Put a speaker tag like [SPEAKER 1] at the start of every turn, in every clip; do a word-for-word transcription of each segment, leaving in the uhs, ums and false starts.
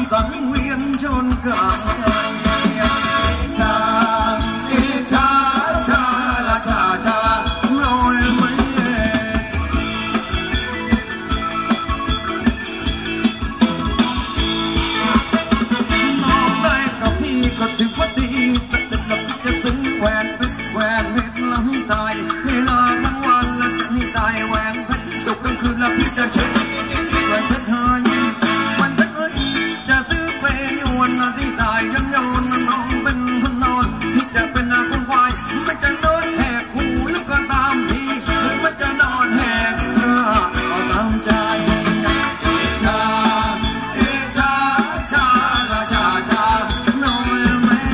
[SPEAKER 1] สังเวียนชนกลางชาเอชาชาละชาชาน้อยไหมน้องได้กับพี่ก็ถือว่าดีแต่เด็กเราจะซื้อแหวนเพชรแหวนเพชรแล้วให้ใส่เวลาทั้งวันแล้วจะให้ใส่แหวนเพชรตกกลางคืนแล้วพี่จะเช็คแหวนเพชรหายวันเพชรหายจะซื้อเปรย์ยวนที่ใส่ยันโยนน้องเป็นคนนอนที่จะเป็นคนควายไม่จะนอนแหกหูหรือก็ตามทีหรือไม่จะนอนแหกหน้าก็ตามใจชาเอชาชาละชาชาน้อยแม่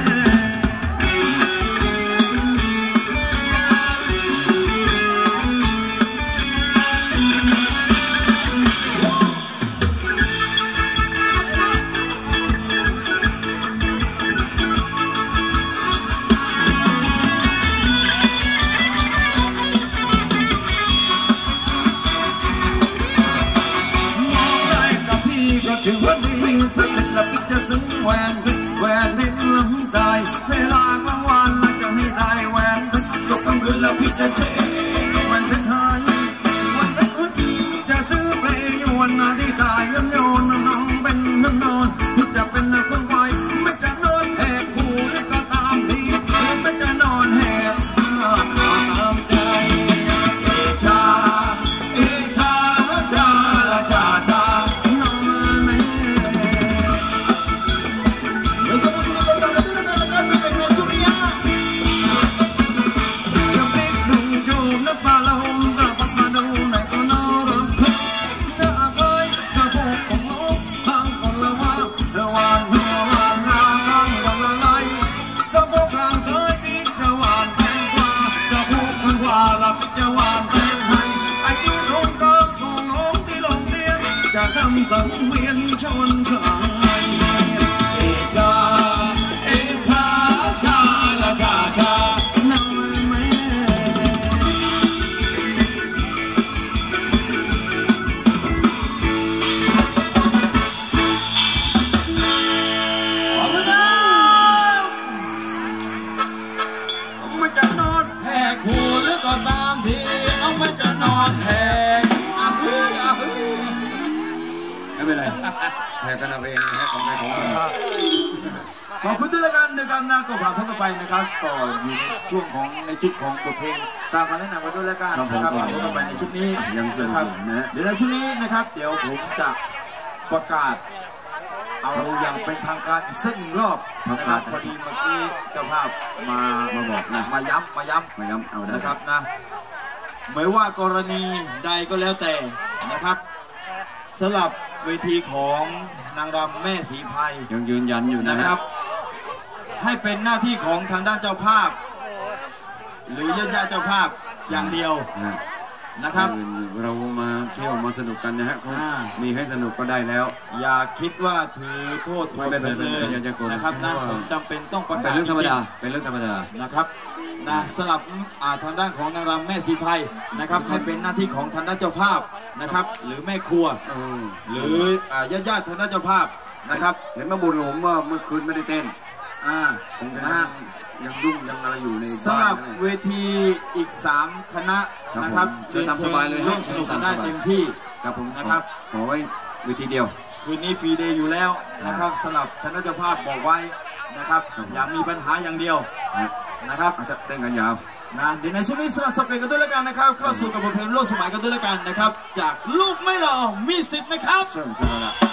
[SPEAKER 1] ถือว่าดีแต่เด็กละพี่จะซื้อแหวนเพชรแหวนเพชรแล้วให้ใส่เวลากลางวันแล้วจะให้ใส่แหวนเพชรตกกลางคืนแล้วพี่จะเช็คแหวนเพชรหายวันเพชรหายจะซื้อเปรย์ยวนที่ใส่ยันโยนน้องเป็นคนนอนที่จะเป็นคนควายไม่จะนอนแหกหูหรือก็ตามทีไม่จะนอนแหกตามใจชาเอชาชาละชาชาสังเวียนชนกลางเอชาเอชาชาละชาชาน้อยแม่ขอบคุณนะไม่จะนอนแหกหูหรือก็ตามทีเอาไม่จะนอนแหกอ่ะฮึอ่ะฮึไม่เป็นไรแหกกันเอาเองนะของใครของเราขอบคุณด้วยกันนะครับนะก็ฝากพวกกันไปนะครับต่ออยู่ในช่วงของในชุดของบทเพลงตามคำแนะนำกันด้วยกันนะครับฝากพวกกันไปในชุดนี้ยังสนุกนะเดี๋ยวในชุดนี้นะครับเดี๋ยวผมจะประกาศเอาอย่างเป็นทางการอีกสักหนึ่งรอบนะครับพอดีเมื่อกี้เจ้าภาพมามาบอกนะมาย้ำมาย้ำมาย้ำเอาได้ครับนะไม่ว่ากรณีใดก็แล้วแต่นะครับสำหรับเวทีของนางรำแม่ศรีไพรยังยืนยันอยู่นะครับให้เป็นหน้าที่ของทางด้านเจ้าภาพหรือญาติญาติเจ้าภาพอย่างเดียวนะครับเรามาเที่ยวมาสนุกกันนะฮะเขามีให้สนุกก็ได้แล้วอย่าคิดว่าถือโทษไม่เป็นเลยนะครับนะผมจำเป็นต้องประกาศเป็นเรื่องธรรมดาเป็นเรื่องธรรมดานะครับนะสลับทางด้านของนางรำแม่ศรีไพรนะครับให้เป็นหน้าที่ของทางด้านเจ้าภาพนะครับหรือแม่ครัวหรือญาติญาติทางด้านเจ้าภาพนะครับเห็นมาบุญผมว่าเมื่อคืนไม่ได้เต้นอ่านะฮะยังยุ่งยังอะไรอยู่ในสำหรับเวทีอีกสามคณะนะครับเชิญตามสบายเลยร่วมสนุกกันได้เต็มที่ครับผมนะครับขอไว้เวทีเดียวคืนนี้ฟรีเดย์อยู่แล้วนะครับสำหรับทางด้านเจ้าภาพบอกไว้นะครับอย่ามีปัญหาอย่างเดียวนะครับอาจจะเต้นกันยาวนะเดี๋ยวในช่วงนี้สนับสนุนกันด้วยแล้วกันนะครับเข้าสู่กับบทเพลงโลกสมัยกันด้วยแล้วกันนะครับจากลูกไม่หล่อมีสิทธิ์ไหมครับ